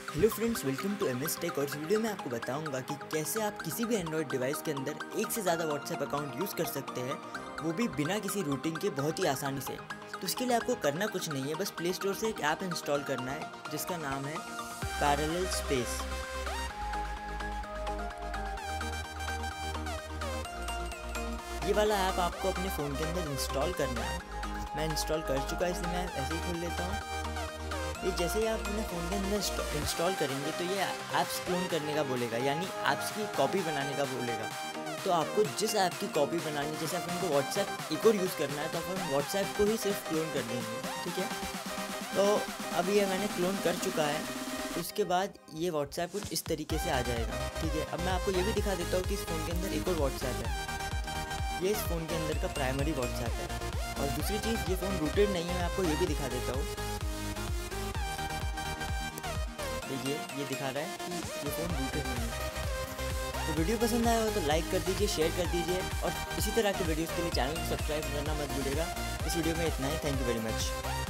Hello friends, welcome to MS tech. और इस video में आपको बताऊंगा कि कैसे आप किसी भी एंड्रॉयड डिवाइस के अंदर एक से ज़्यादा व्हाट्सएप अकाउंट यूज़ कर सकते हैं, वो भी बिना किसी रूटिंग के बहुत ही आसानी से। तो इसके लिए आपको करना कुछ नहीं है, बस प्ले स्टोर से एक ऐप इंस्टॉल करना है जिसका नाम है पैरेलल स्पेस। ये वाला ऐप आपको अपने फ़ोन के अंदर इंस्टॉल करना है। मैं इंस्टॉल कर चुका है, इसलिए मैं ऐसे ही खोल लेता हूँ। ये जैसे ही आप अपने फ़ोन के अंदर इंस्टॉल करेंगे तो ये ऐप्स क्लोन करने का बोलेगा, यानी ऐप्स की कॉपी बनाने का बोलेगा। तो आपको जिस ऐप की कॉपी बनानी है, जैसे अपन को व्हाट्सएप एक और यूज़ करना है तो अपन व्हाट्सएप को ही सिर्फ क्लोन कर देंगे, ठीक है। तो अब ये मैंने क्लोन कर चुका है। उसके बाद ये व्हाट्सएप कुछ इस तरीके से आ जाएगा, ठीक है। अब मैं आपको ये भी दिखा देता हूँ कि इस फ़ोन के अंदर एक और व्हाट्सएप है। ये इस फ़ोन के अंदर का प्राइमरी व्हाट्सएप है। और दूसरी चीज़, ये फ़ोन रूटेड नहीं है, मैं आपको ये भी दिखा देता हूँ। देखिए, ये दिखा रहा है कि ये फ़ोन रूटेड नहीं है। तो वीडियो पसंद आया हो तो लाइक कर दीजिए, शेयर कर दीजिए, और इसी तरह के वीडियोज़ के लिए चैनल को सब्सक्राइब करना मत भूलिएगा। इस वीडियो में इतना ही। Thank you very much.